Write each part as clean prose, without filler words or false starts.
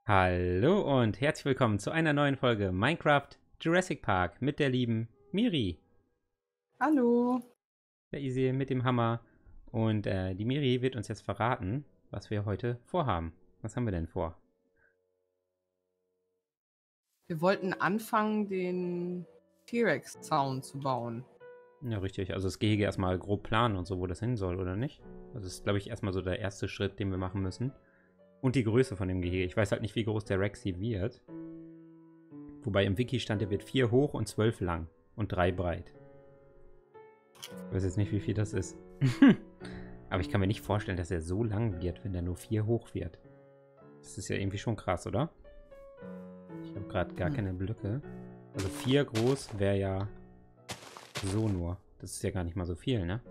Hallo und herzlich willkommen zu einer neuen Folge Minecraft Jurassic Park mit der lieben Miri. Hallo. Der Easy mit dem Hammer. Und die Miri wird uns jetzt verraten, was wir heute vorhaben. Was haben wir denn vor? Wir wollten anfangen, den T-Rex-Zaun zu bauen. Ja, richtig. Also das Gehege erstmal grob planen und so, wo das hin soll, oder nicht? Das ist, glaube ich, erstmal so der erste Schritt, den wir machen müssen. Und die Größe von dem Gehege. Ich weiß halt nicht, wie groß der Rexy wird. Wobei im Wiki stand, der wird 4 hoch und 12 lang. Und 3 breit. Ich weiß jetzt nicht, wie viel das ist. Aber ich kann mir nicht vorstellen, dass er so lang wird, wenn der nur 4 hoch wird. Das ist ja irgendwie schon krass, oder? Ich habe gerade gar keine Blöcke. Also 4 groß wäre ja so nur. Das ist ja gar nicht mal so viel, ne?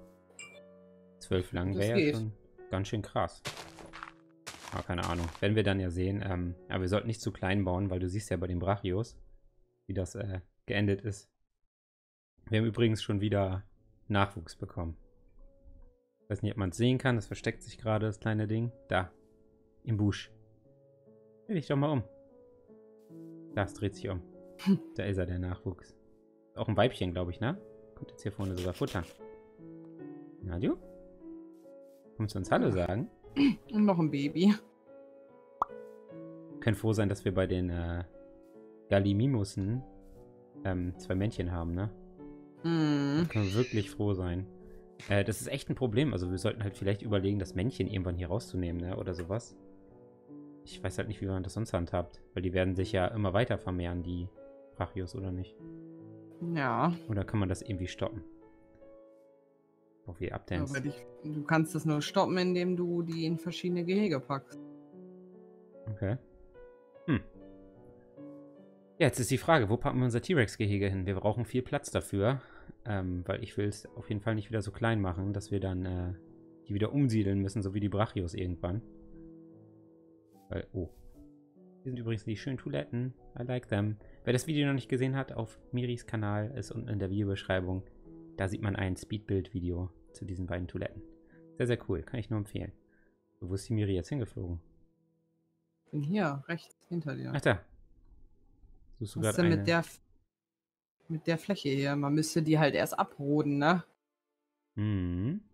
12 lang Das wäre ja geht. schon ganz schön krass. Aber keine Ahnung. Werden wir dann ja sehen. Aber wir sollten nicht zu klein bauen, weil du siehst ja bei den Brachios, wie das geendet ist. Wir haben übrigens schon wieder Nachwuchs bekommen. Ich weiß nicht, ob man es sehen kann. Das versteckt sich gerade, das kleine Ding. Da. Im Busch. Dreh dich doch mal um. Das dreht sich um. Da ist er, der Nachwuchs. Auch ein Weibchen, glaube ich, ne? Kommt jetzt hier vorne sogar Futter. Na du? Kommst du uns Hallo sagen? Und noch ein Baby. Können froh sein, dass wir bei den Gallimimussen 2 Männchen haben, ne? Da können wir wirklich froh sein. Das ist echt ein Problem. Also wir sollten halt vielleicht überlegen, das Männchen irgendwann hier rauszunehmen, ne? Oder sowas. Ich weiß halt nicht, wie man das sonst handhabt. Weil die werden sich ja immer weiter vermehren, die Brachios, oder nicht? Ja. Oder kann man das irgendwie stoppen? Oh, wie Updance. Du kannst das nur stoppen, indem du die in verschiedene Gehege packst. Okay. Ja, jetzt ist die Frage, wo packen wir unser T-Rex-Gehege hin? Wir brauchen viel Platz dafür, weil ich will es auf jeden Fall nicht wieder so klein machen, dass wir dann die wieder umsiedeln müssen, so wie die Brachios irgendwann. Weil, oh. Hier sind übrigens die schönen Toiletten. I like them. Wer das Video noch nicht gesehen hat, auf Miris Kanal ist unten in der Videobeschreibung. Da sieht man ein Speedbild-Video zu diesen beiden Toiletten. Sehr, sehr cool. Kann ich nur empfehlen. Wo ist die Miri jetzt hingeflogen? Bin hier, rechts hinter dir. Ach da. Suchst du Was ist gerade denn eine... mit der Fläche hier? Man müsste die halt erst abroden, ne? Hm.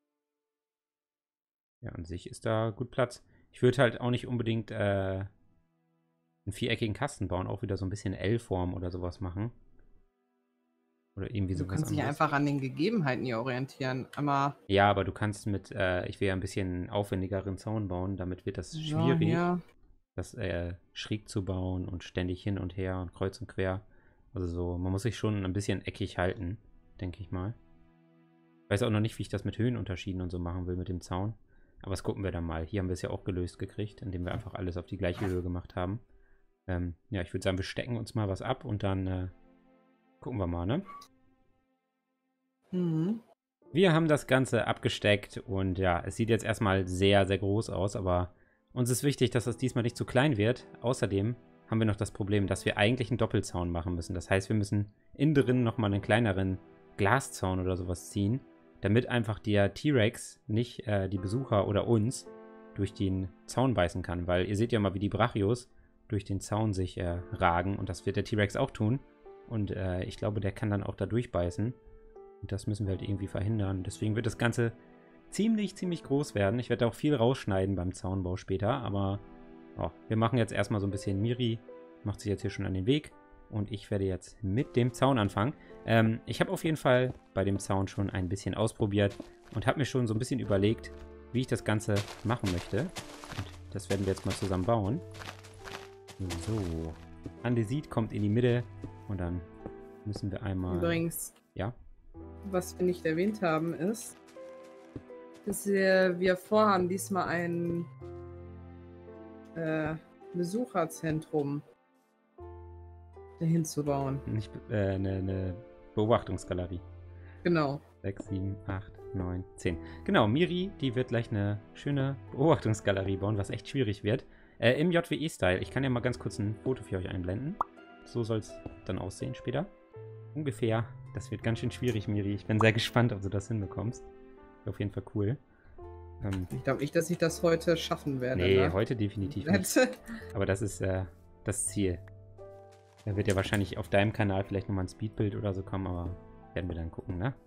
Ja, an sich ist da gut Platz. Ich würde halt auch nicht unbedingt einen viereckigen Kasten bauen, auch wieder so ein bisschen L-Form oder sowas machen. Oder irgendwie Du sowas kannst dich anderes. einfach an den Gegebenheiten hier orientieren. Einmal Ja, aber du kannst mit, ich will ja ein bisschen aufwendigeren Zaun bauen, damit wird das so schwierig, hier. das schräg zu bauen und ständig hin und her und kreuz und quer. Also so, man muss sich schon ein bisschen eckig halten, denke ich mal. Ich weiß auch noch nicht, wie ich das mit Höhenunterschieden und so machen will mit dem Zaun. Aber das gucken wir dann mal. Hier haben wir es ja auch gelöst gekriegt, indem wir einfach alles auf die gleiche Höhe gemacht haben. Ja, ich würde sagen, wir stecken uns mal was ab und dann gucken wir mal, ne? Mhm. Wir haben das Ganze abgesteckt und ja, es sieht jetzt erstmal sehr, sehr groß aus, aber uns ist wichtig, dass das diesmal nicht zu klein wird. Außerdem haben wir noch das Problem, dass wir eigentlich einen Doppelzaun machen müssen. Das heißt, wir müssen innen drin nochmal einen kleineren Glaszaun oder sowas ziehen, damit einfach der T-Rex nicht die Besucher oder uns durch den Zaun beißen kann. Weil ihr seht ja mal, wie die Brachios durch den Zaun sich ragen und das wird der T-Rex auch tun. Und ich glaube, der kann dann auch da durchbeißen. Und das müssen wir halt irgendwie verhindern. Deswegen wird das Ganze ziemlich, ziemlich groß werden. Ich werde auch viel rausschneiden beim Zaunbau später. Aber oh, wir machen jetzt erstmal so ein bisschen. Miri macht sich jetzt hier schon an den Weg. Und ich werde jetzt mit dem Zaun anfangen. Ich habe auf jeden Fall bei dem Zaun schon ein bisschen ausprobiert. Und habe mir schon so ein bisschen überlegt, wie ich das Ganze machen möchte. Und das werden wir jetzt mal zusammen bauen. So. Andesit kommt in die Mitte. Und dann müssen wir einmal... Übrigens, Ja? was wir nicht erwähnt haben, ist, dass wir vorhaben, diesmal ein Besucherzentrum dahin zu bauen. Nicht eine Beobachtungsgalerie. Genau. 6, 7, 8, 9, 10. Genau, Miri, die wird gleich eine schöne Beobachtungsgalerie bauen, was echt schwierig wird. Im JWE-Style. Ich kann ja mal ganz kurz ein Foto für euch einblenden. So soll es dann aussehen später. Ungefähr. Das wird ganz schön schwierig, Miri. Ich bin sehr gespannt, ob du das hinbekommst. Auf jeden Fall cool. Ich glaube nicht, dass ich das heute schaffen werde. Nee, Ne? heute definitiv nicht. Aber das ist das Ziel. Da wird ja wahrscheinlich auf deinem Kanal vielleicht nochmal ein Speedbild oder so kommen, aber werden wir dann gucken, ne?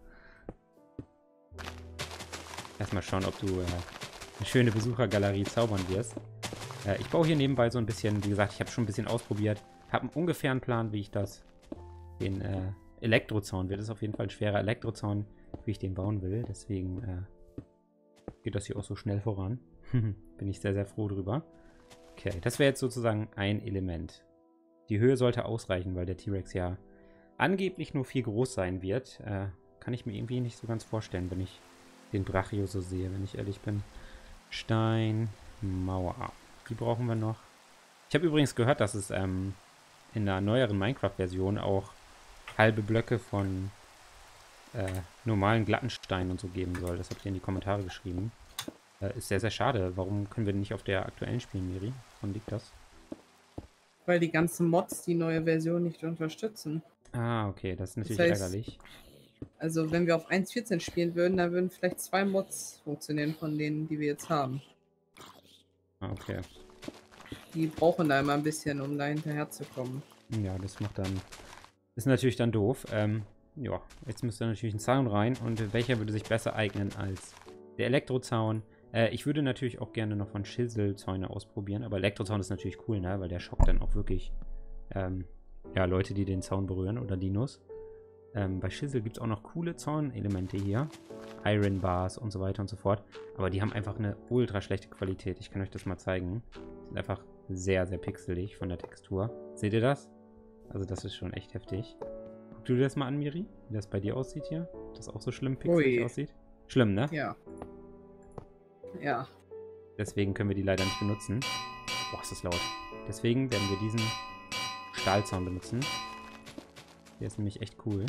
Erstmal schauen, ob du eine schöne Besuchergalerie zaubern wirst. Ich baue hier nebenbei so ein bisschen, wie gesagt, ich habe schon ein bisschen ausprobiert. Habe ungefähr einen Plan, wie ich den Elektrozaun, wird es auf jeden Fall ein schwerer Elektrozaun, wie ich den bauen will. Deswegen geht das hier auch so schnell voran. Bin ich sehr, sehr froh drüber. Okay, das wäre jetzt sozusagen ein Element. Die Höhe sollte ausreichen, weil der T-Rex ja angeblich nur 4 groß sein wird. Kann ich mir irgendwie nicht so ganz vorstellen, wenn ich den Brachio so sehe, wenn ich ehrlich bin. Stein, Mauer. Die brauchen wir noch. Ich habe übrigens gehört, dass es in einer neueren Minecraft-Version auch halbe Blöcke von normalen glatten Steinen und so geben soll. Das habt ihr in die Kommentare geschrieben. Ist sehr, sehr schade. Warum können wir nicht auf der aktuellen spielen, Miri? Woran liegt das? Weil die ganzen Mods die neue Version nicht unterstützen. Ah, okay. Das ist natürlich Das heißt, ärgerlich. Also wenn wir auf 1.14 spielen würden, dann würden vielleicht 2 Mods funktionieren von denen, die wir jetzt haben. Ah, okay. Die brauchen da immer ein bisschen, um da hinterher zu kommen. Ja, das macht dann... Ist natürlich dann doof. Ja, jetzt müsste natürlich ein Zaun rein. Und welcher würde sich besser eignen als der Elektrozaun? Ich würde natürlich auch gerne noch von Schizzelzäune ausprobieren. Aber Elektrozaun ist natürlich cool, ne? Weil der schockt dann auch wirklich ja, Leute, die den Zaun berühren oder Dinos. Bei Schizzel gibt es auch noch coole Zaunelemente hier. Iron Bars und so weiter und so fort. Aber die haben einfach eine ultra schlechte Qualität. Ich kann euch das mal zeigen. Die sind einfach sehr, sehr pixelig von der Textur. Seht ihr das? Also das ist schon echt heftig. Guck du dir das mal an, Miri? Wie das bei dir aussieht hier? Ob das auch so schlimm pixelig aussieht? Schlimm, ne? Ja. Ja. Deswegen können wir die leider nicht benutzen. Boah, ist das laut. Deswegen werden wir diesen Stahlzaun benutzen. Der ist nämlich echt cool.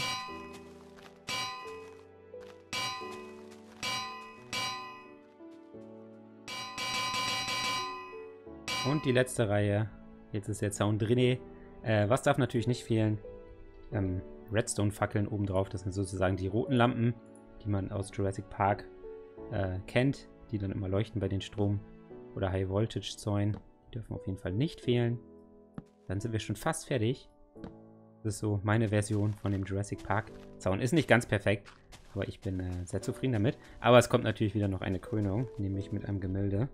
Und die letzte Reihe. Jetzt ist der Zaun drinne. Was darf natürlich nicht fehlen? Redstone-Fackeln obendrauf. Das sind sozusagen die roten Lampen, die man aus Jurassic Park kennt. Die dann immer leuchten bei den Strom- oder High-Voltage-Zäunen. Die dürfen auf jeden Fall nicht fehlen. Dann sind wir schon fast fertig. Das ist so meine Version von dem Jurassic Park Zaun. Ist nicht ganz perfekt, aber ich bin sehr zufrieden damit. Aber es kommt natürlich wieder noch eine Krönung, nämlich mit einem Gemälde.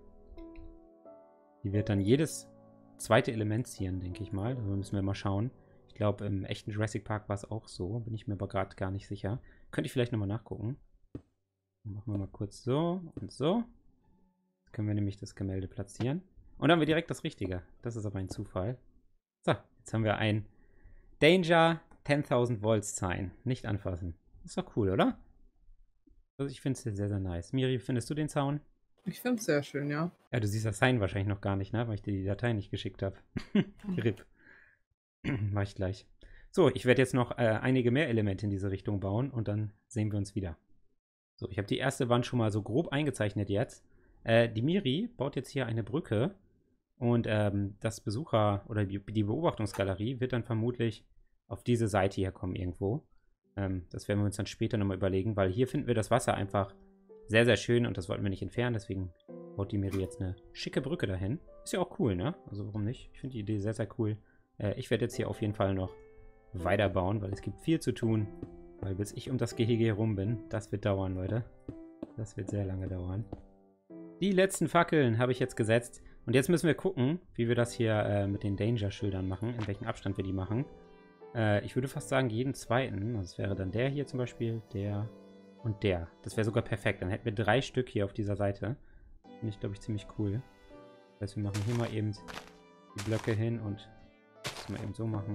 Die wird dann jedes zweite Element ziehen, denke ich mal. Da müssen wir mal schauen. Ich glaube, im echten Jurassic Park war es auch so. Bin ich mir aber gerade gar nicht sicher. Könnte ich vielleicht nochmal nachgucken. Dann machen wir mal kurz so und so. Jetzt können wir nämlich das Gemälde platzieren. Und dann haben wir direkt das Richtige. Das ist aber ein Zufall. So, jetzt haben wir ein Danger 10.000 Volts Sign. Nicht anfassen. Ist doch cool, oder? Also ich finde es sehr, sehr nice. Miri, findest du den Zaun? Ich finde es sehr schön, ja. Ja, du siehst das Sign wahrscheinlich noch gar nicht, ne? Weil ich dir die Datei nicht geschickt habe. RIP. Mach ich gleich. So, ich werde jetzt noch einige mehr Elemente in diese Richtung bauen und dann sehen wir uns wieder. So, ich habe die erste Wand schon mal so grob eingezeichnet jetzt. Die Miri baut jetzt hier eine Brücke und das Besucher- oder die Beobachtungsgalerie wird dann vermutlich auf diese Seite hier kommen irgendwo. Das werden wir uns dann später nochmal überlegen, weil hier finden wir das Wasser einfach sehr, sehr schön und das wollten wir nicht entfernen. Deswegen baut die Miri jetzt eine schicke Brücke dahin. Ist ja auch cool, ne? Also warum nicht? Ich finde die Idee sehr, sehr cool. Ich werde jetzt hier auf jeden Fall noch weiterbauen, weil es gibt viel zu tun. Weil bis ich um das Gehege herum bin, das wird dauern, Leute. Das wird sehr lange dauern. Die letzten Fackeln habe ich jetzt gesetzt. Und jetzt müssen wir gucken, wie wir das hier mit den Danger-Schildern machen, in welchem Abstand wir die machen. Ich würde fast sagen, jeden zweiten. Das wäre dann der hier zum Beispiel, der und der. Das wäre sogar perfekt. Dann hätten wir 3 Stück hier auf dieser Seite. Finde ich, glaube ich, ziemlich cool. Das heißt, wir machen hier mal eben die Blöcke hin und das mal eben so machen.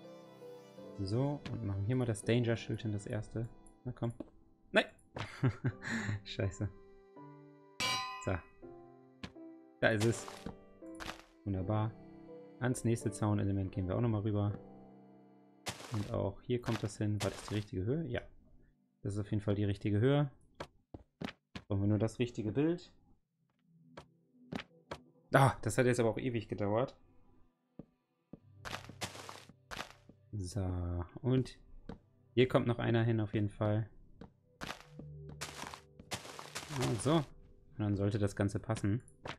So, und machen hier mal das Danger-Schild hin, das erste. Na komm. Nein! Scheiße. So. Da ist es. Wunderbar. Ans nächste Zaunelement gehen wir auch nochmal rüber. Und auch hier kommt das hin. War das die richtige Höhe? Ja. Das ist auf jeden Fall die richtige Höhe. Brauchen wir nur das richtige Bild. Ah, das hat jetzt aber auch ewig gedauert. So, und hier kommt noch einer hin auf jeden Fall. Und so. Und dann sollte das Ganze passen.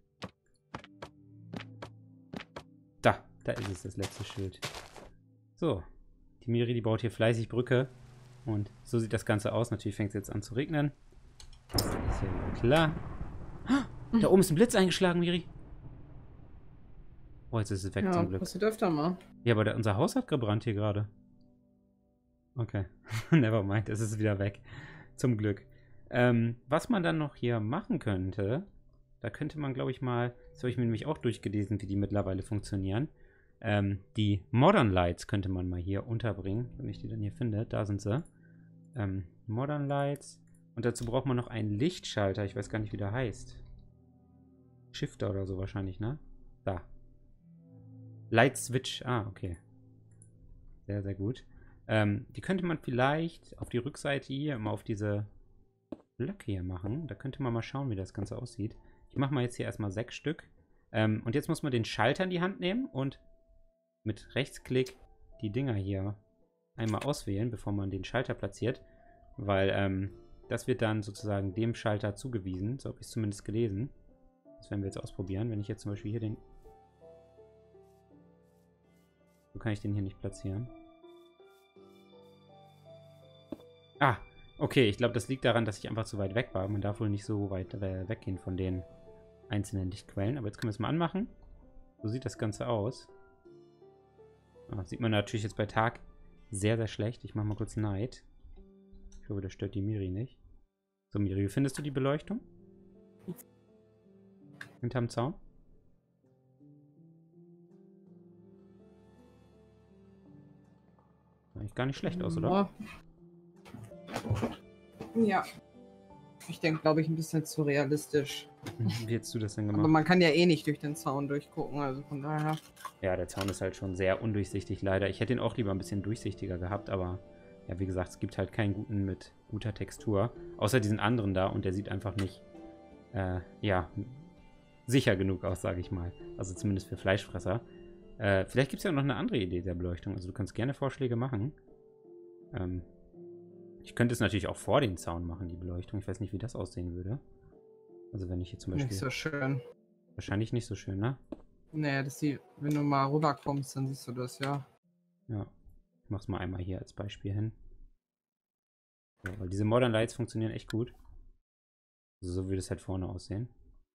Da ist es, das letzte Schild. So, die Miri, die baut hier fleißig Brücke. Und so sieht das Ganze aus. Natürlich fängt es jetzt an zu regnen. Das ist ja klar. Da oben ist ein Blitz eingeschlagen, Miri. Oh, jetzt ist es weg zum Glück. Passiert öfter mal. Ja, aber unser Haus hat gebrannt hier gerade. Okay. Nevermind, es ist wieder weg. Zum Glück. Was man dann noch hier machen könnte, da könnte man, glaube ich, mal, das habe ich mir nämlich auch durchgelesen, wie die mittlerweile funktionieren. Die Modern Lights könnte man mal hier unterbringen, wenn ich die dann hier finde. Da sind sie. Modern Lights. Und dazu braucht man noch einen Lichtschalter. Ich weiß gar nicht, wie der heißt. Shifter oder so wahrscheinlich, ne? Da. Light Switch. Ah, okay. Sehr, sehr gut. Die könnte man vielleicht auf die Rückseite hier immer auf diese Blöcke hier machen. Da könnte man mal schauen, wie das Ganze aussieht. Ich mache mal jetzt hier erstmal 6 Stück. Und jetzt muss man den Schalter in die Hand nehmen und mit Rechtsklick die Dinger hier einmal auswählen, bevor man den Schalter platziert. Weil das wird dann sozusagen dem Schalter zugewiesen. So habe ich es zumindest gelesen. Das werden wir jetzt ausprobieren. Wenn ich jetzt zum Beispiel hier den... So kann ich den hier nicht platzieren. Ah, okay. Ich glaube, das liegt daran, dass ich einfach zu weit weg war. Man darf wohl nicht so weit weggehen von den einzelnen Lichtquellen. Aber jetzt können wir es mal anmachen. So sieht das Ganze aus. Ah, sieht man natürlich jetzt bei Tag sehr, sehr schlecht. Ich mache mal kurz Night. Ich hoffe, das stört die Miri nicht. So, Miri, wie findest du die Beleuchtung? Hinterm Zaun? Sieht eigentlich gar nicht schlecht aus, oder? Ja. Ich denke, glaube ich, ein bisschen zu realistisch. Wie hättest du das denn gemacht? Aber man kann ja eh nicht durch den Zaun durchgucken, also von daher. Ja, der Zaun ist halt schon sehr undurchsichtig, leider. Ich hätte ihn auch lieber ein bisschen durchsichtiger gehabt, aber ja, wie gesagt, es gibt halt keinen guten mit guter Textur. Außer diesen anderen da und der sieht einfach nicht, ja, sicher genug aus, sage ich mal. Also zumindest für Fleischfresser. Vielleicht gibt es ja noch eine andere Idee der Beleuchtung. Also du kannst gerne Vorschläge machen. Ich könnte es natürlich auch vor den Zaun machen, die Beleuchtung. Ich weiß nicht, wie das aussehen würde. Also wenn ich hier zum Beispiel... Nicht so schön. Wahrscheinlich nicht so schön, ne? Naja, wenn du mal rüberkommst, dann siehst du das, ja. Ja. Ich mach's mal einmal hier als Beispiel hin. So, weil diese Modern Lights funktionieren echt gut. Also so würde es halt vorne aussehen.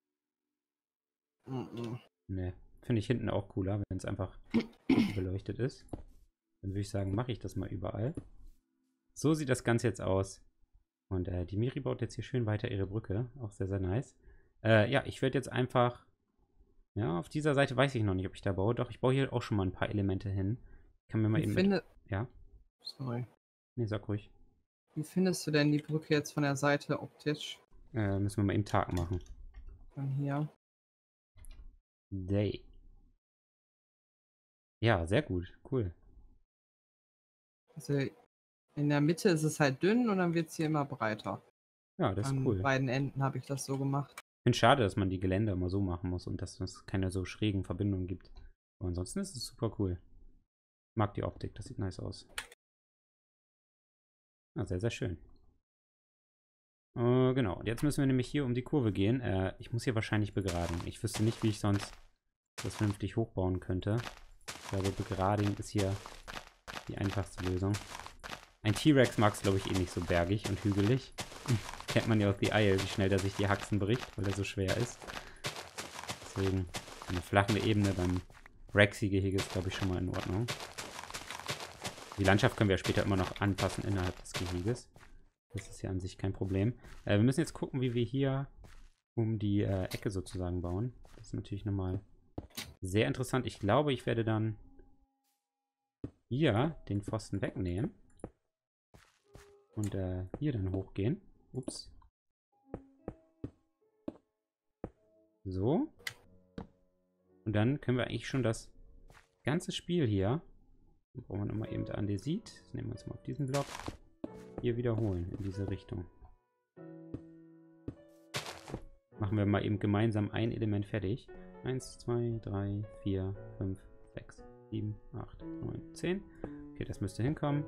Ne, finde ich hinten auch cooler, wenn es einfach beleuchtet ist. Dann würde ich sagen, mache ich das mal überall. So sieht das Ganze jetzt aus. Und die Miri baut jetzt hier schön weiter ihre Brücke. Auch sehr, sehr nice. Ja, ich werde jetzt einfach... Ja, auf dieser Seite weiß ich noch nicht, ob ich da baue. Doch, ich baue hier auch schon mal ein paar Elemente hin. Ich kann mir mal eben... Ja? Sorry. Nee, sag ruhig. Wie findest du denn die Brücke jetzt von der Seite optisch? Müssen wir mal eben Tag machen. Von hier. Day. Ja, sehr gut. Cool. Also in der Mitte ist es halt dünn und dann wird es hier immer breiter. Ja, das ist cool. An beiden Enden habe ich das so gemacht. Ich finde es schade, dass man die Geländer immer so machen muss und dass es keine so schrägen Verbindungen gibt. Aber ansonsten ist es super cool. Ich mag die Optik, das sieht nice aus. Ja, sehr, sehr schön. Genau, und jetzt müssen wir nämlich hier um die Kurve gehen. Ich muss hier wahrscheinlich begraden. Ich wüsste nicht, wie ich sonst das vernünftig hochbauen könnte. Ich glaube, begradigen ist hier die einfachste Lösung. Ein T-Rex mag es, glaube ich, eh nicht so bergig und hügelig. Kennt man ja aus The Isle, wie schnell der sich die Haxen bricht, weil er so schwer ist. Deswegen eine flache Ebene beim Rexy-Gehege ist, glaube ich, schon mal in Ordnung. Die Landschaft können wir ja später immer noch anpassen innerhalb des Geheges. Das ist ja an sich kein Problem. Wir müssen jetzt gucken, wie wir hier um die Ecke sozusagen bauen. Das ist natürlich nochmal sehr interessant. Ich glaube, ich werde dann hier den Pfosten wegnehmen. Und hier dann hochgehen. Ups. So. Und dann können wir eigentlich schon das ganze Spiel hier, dann brauchen wir nochmal eben der Andesit, das nehmen wir uns mal auf diesen Block, hier wiederholen in diese Richtung. Machen wir mal eben gemeinsam ein Element fertig. 1, 2, 3, 4, 5, 6, 7, 8, 9, 10. Okay, das müsste hinkommen.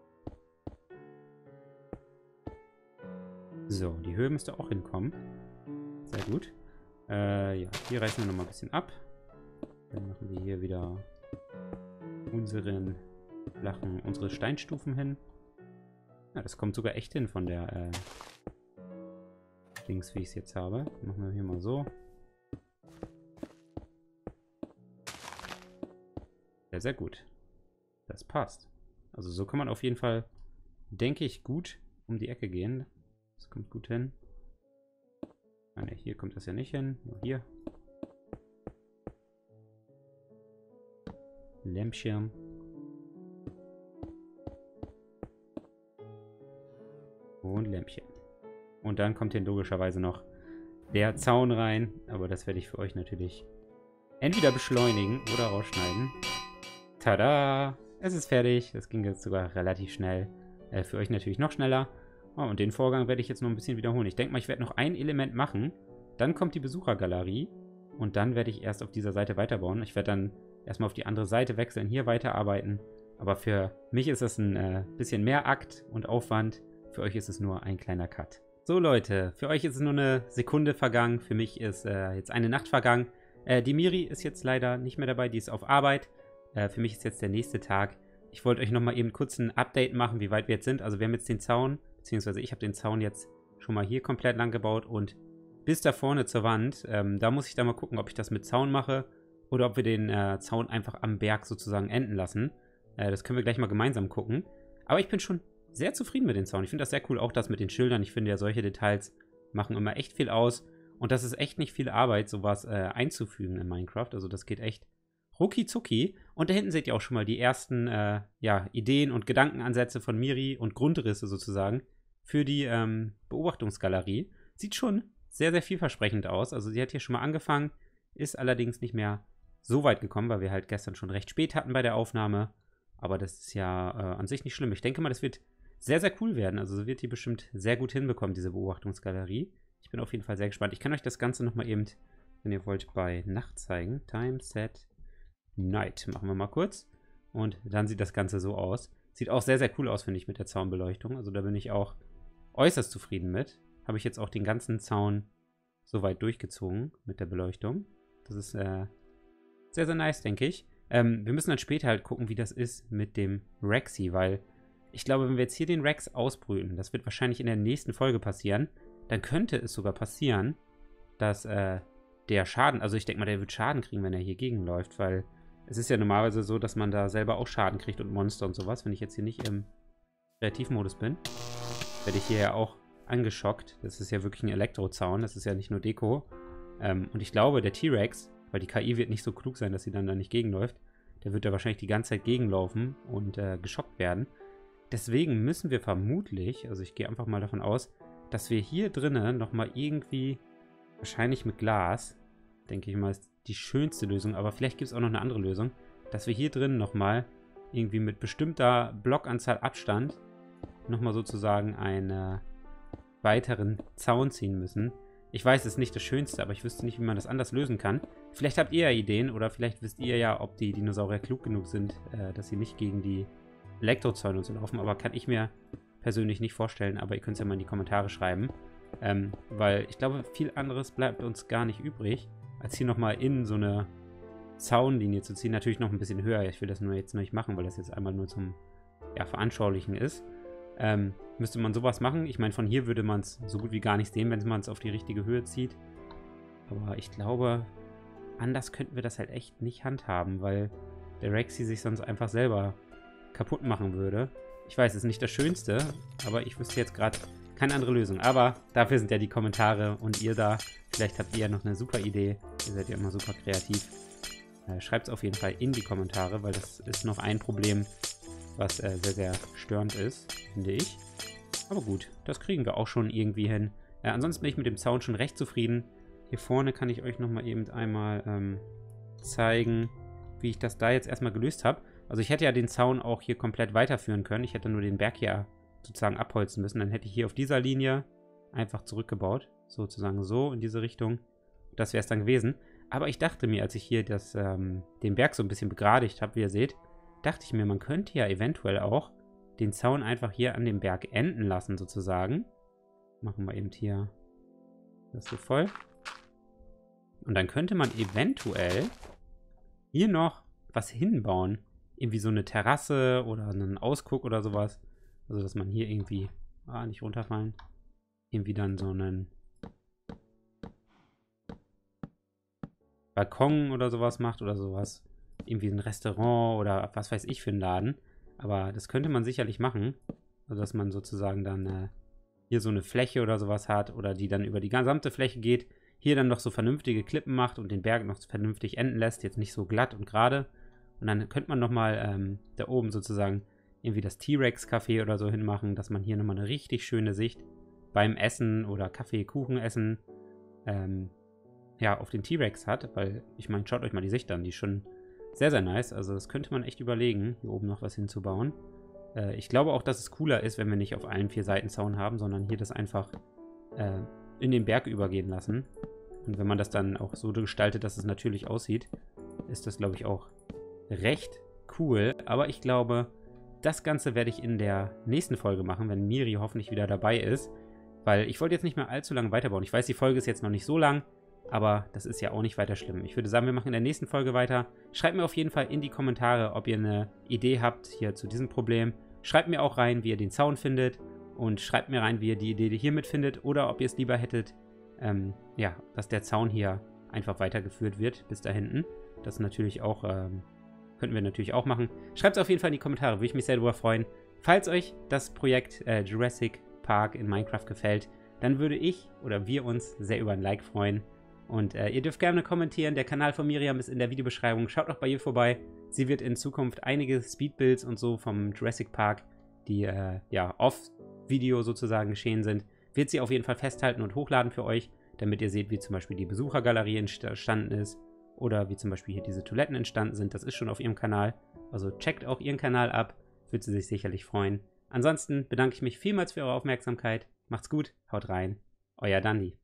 So, die Höhe müsste auch hinkommen. Sehr gut. Ja, hier reißen wir nochmal ein bisschen ab. Dann machen wir hier wieder unsere Steinstufen hin. Ja, das kommt sogar echt hin von der Dings, wie ich es jetzt habe. Machen wir hier mal so. Sehr, sehr gut. Das passt. Also so kann man auf jeden Fall, denke ich, gut um die Ecke gehen. Das kommt gut hin. Ah, ne, hier kommt das ja nicht hin. Nur hier. Lämpchen. Und Lämpchen. Und dann kommt hier logischerweise noch der Zaun rein. Aber das werde ich für euch natürlich entweder beschleunigen oder rausschneiden. Tada! Es ist fertig. Das ging jetzt sogar relativ schnell. Für euch natürlich noch schneller. Oh, und den Vorgang werde ich jetzt noch ein bisschen wiederholen. Ich denke mal, ich werde noch ein Element machen. Dann kommt die Besuchergalerie. Und dann werde ich erst auf dieser Seite weiterbauen. Ich werde dann erstmal auf die andere Seite wechseln, hier weiterarbeiten. Aber für mich ist das ein bisschen mehr Akt und Aufwand. Für euch ist es nur ein kleiner Cut. So Leute, für euch ist es nur eine Sekunde vergangen. Für mich ist jetzt eine Nacht vergangen. Die Miri ist jetzt leider nicht mehr dabei, die ist auf Arbeit. Für mich ist jetzt der nächste Tag. Ich wollte euch nochmal eben kurz ein Update machen, wie weit wir jetzt sind. Also wir haben jetzt den Zaun, beziehungsweise ich habe den Zaun jetzt schon mal hier komplett lang gebaut und bis da vorne zur Wand. Da muss ich dann mal gucken, ob ich das mit Zaun mache oder ob wir den Zaun einfach am Berg sozusagen enden lassen. Das können wir gleich mal gemeinsam gucken. Aber ich bin schon sehr zufrieden mit dem Zaun. Ich finde das sehr cool, auch das mit den Schildern. Ich finde ja, solche Details machen immer echt viel aus. Und das ist echt nicht viel Arbeit, sowas einzufügen in Minecraft. Also das geht echt rucki zucki. Und da hinten seht ihr auch schon mal die ersten Ideen und Gedankenansätze von Miri und Grundrisse sozusagen für die Beobachtungsgalerie. Sieht schon sehr, sehr vielversprechend aus. Also sie hat hier schon mal angefangen, ist allerdings nicht mehr so weit gekommen, weil wir halt gestern schon recht spät hatten bei der Aufnahme. Aber das ist ja an sich nicht schlimm. Ich denke mal, das wird sehr, sehr cool werden. Also wird die bestimmt sehr gut hinbekommen, diese Beobachtungsgalerie. Ich bin auf jeden Fall sehr gespannt. Ich kann euch das Ganze nochmal eben, wenn ihr wollt, bei Nacht zeigen. Time, Set, Night. Machen wir mal kurz. Und dann sieht das Ganze so aus. Sieht auch sehr, sehr cool aus, finde ich, mit der Zaunbeleuchtung. Also da bin ich auch äußerst zufrieden mit. Habe ich jetzt auch den ganzen Zaun soweit durchgezogen mit der Beleuchtung. Das ist sehr, sehr nice, denke ich. Wir müssen dann später halt gucken, wie das ist mit dem Rexy, weil ich glaube, wenn wir jetzt hier den Rex ausbrüten, das wird wahrscheinlich in der nächsten Folge passieren, dann könnte es sogar passieren, dass der Schaden, also ich denke mal, der wird Schaden kriegen, wenn er hier gegenläuft, weil es ist ja normalerweise so, dass man da selber auch Schaden kriegt und Monster und sowas. Wenn ich jetzt hier nicht im Kreativmodus bin, werde ich hier ja auch angeschockt. Das ist ja wirklich ein Elektrozaun, das ist ja nicht nur Deko. Und ich glaube, der T-Rex, weil die KI wird nicht so klug sein, dass sie dann da nicht gegenläuft, der wird da wahrscheinlich die ganze Zeit gegenlaufen und geschockt werden. Deswegen müssen wir vermutlich, also ich gehe einfach mal davon aus, dass wir hier drinnen nochmal irgendwie, wahrscheinlich mit Glas, denke ich mal, ist die schönste Lösung, aber vielleicht gibt es auch noch eine andere Lösung, dass wir hier drinnen nochmal irgendwie mit bestimmter Blockanzahl Abstand nochmal sozusagen einen weiteren Zaun ziehen müssen. Ich weiß, es ist nicht das Schönste, aber ich wüsste nicht, wie man das anders lösen kann. Vielleicht habt ihr ja Ideen oder vielleicht wisst ihr ja, ob die Dinosaurier klug genug sind, dass sie nicht gegen die Elektrozäune und so laufen, aber kann ich mir persönlich nicht vorstellen, aber ihr könnt es ja mal in die Kommentare schreiben, weil ich glaube, viel anderes bleibt uns gar nicht übrig, als hier nochmal in so eine Zaunlinie zu ziehen. Natürlich noch ein bisschen höher, ich will das nur jetzt noch nicht machen, weil das jetzt einmal nur zum Veranschaulichen ist. Müsste man sowas machen. Ich meine, von hier würde man es so gut wie gar nicht sehen, wenn man es auf die richtige Höhe zieht. Aber ich glaube, anders könnten wir das halt echt nicht handhaben, weil der Rexy sich sonst einfach selber kaputt machen würde. Ich weiß, es ist nicht das Schönste, aber ich wüsste jetzt gerade keine andere Lösung. Aber dafür sind ja die Kommentare und ihr da. Vielleicht habt ihr ja noch eine super Idee. Ihr seid ja immer super kreativ. Schreibt es auf jeden Fall in die Kommentare, weil das ist noch ein Problem, was sehr, sehr störend ist, finde ich. Aber gut, das kriegen wir auch schon irgendwie hin. Ansonsten bin ich mit dem Zaun schon recht zufrieden. Hier vorne kann ich euch nochmal eben einmal zeigen, wie ich das da jetzt erstmal gelöst habe. Also ich hätte ja den Zaun auch hier komplett weiterführen können. Ich hätte nur den Berg hier sozusagen abholzen müssen. Dann hätte ich hier auf dieser Linie einfach zurückgebaut. Sozusagen so in diese Richtung. Das wäre es dann gewesen. Aber ich dachte mir, als ich hier den Berg so ein bisschen begradigt habe, wie ihr seht, dachte ich mir, man könnte ja eventuell auch den Zaun einfach hier an dem Berg enden lassen, sozusagen. Machen wir eben hier das so voll. Und dann könnte man eventuell hier noch was hinbauen. Irgendwie so eine Terrasse oder einen Ausguck oder sowas. Also, dass man hier irgendwie, nicht runterfallen, irgendwie dann so einen Balkon oder sowas macht oder sowas. Irgendwie ein Restaurant oder was weiß ich für einen Laden. Aber das könnte man sicherlich machen. Also, dass man sozusagen dann hier so eine Fläche oder sowas hat oder die dann über die gesamte Fläche geht. Hier dann noch so vernünftige Klippen macht und den Berg noch vernünftig enden lässt. Jetzt nicht so glatt und gerade. Und dann könnte man nochmal da oben sozusagen irgendwie das T-Rex-Café oder so hinmachen, dass man hier nochmal eine richtig schöne Sicht beim Essen oder Kaffee, Kuchen essen auf den T-Rex hat. Weil, ich meine, schaut euch mal die Sicht an, die ist schon sehr, sehr nice. Also das könnte man echt überlegen, hier oben noch was hinzubauen. Ich glaube auch, dass es cooler ist, wenn wir nicht auf allen 4 Seiten Zaun haben, sondern hier das einfach in den Berg übergehen lassen. Und wenn man das dann auch so gestaltet, dass es natürlich aussieht, ist das, glaube ich, auch recht cool. Aber ich glaube, das Ganze werde ich in der nächsten Folge machen, wenn Miri hoffentlich wieder dabei ist. Weil ich wollte jetzt nicht mehr allzu lange weiterbauen. Ich weiß, die Folge ist jetzt noch nicht so lang, aber das ist ja auch nicht weiter schlimm. Ich würde sagen, wir machen in der nächsten Folge weiter. Schreibt mir auf jeden Fall in die Kommentare, ob ihr eine Idee habt hier zu diesem Problem. Schreibt mir auch rein, wie ihr den Zaun findet. Und schreibt mir rein, wie ihr die Idee hiermit findet. Oder ob ihr es lieber hättet, dass der Zaun hier einfach weitergeführt wird bis da hinten. Das natürlich auch, könnten wir natürlich auch machen. Schreibt es auf jeden Fall in die Kommentare, würde ich mich sehr darüber freuen. Falls euch das Projekt Jurassic Park in Minecraft gefällt, dann würde ich oder wir uns sehr über ein Like freuen. Und ihr dürft gerne kommentieren. Der Kanal von Miriam ist in der Videobeschreibung. Schaut auch bei ihr vorbei. Sie wird in Zukunft einige Speedbuilds und so vom Jurassic Park, die off-Video sozusagen geschehen sind, wird sie auf jeden Fall festhalten und hochladen für euch, damit ihr seht, wie zum Beispiel die Besuchergalerie entstanden ist oder wie zum Beispiel hier diese Toiletten entstanden sind. Das ist schon auf ihrem Kanal. Also checkt auch ihren Kanal ab. Wird sie sich sicherlich freuen. Ansonsten bedanke ich mich vielmals für eure Aufmerksamkeit. Macht's gut, haut rein. Euer Dandi.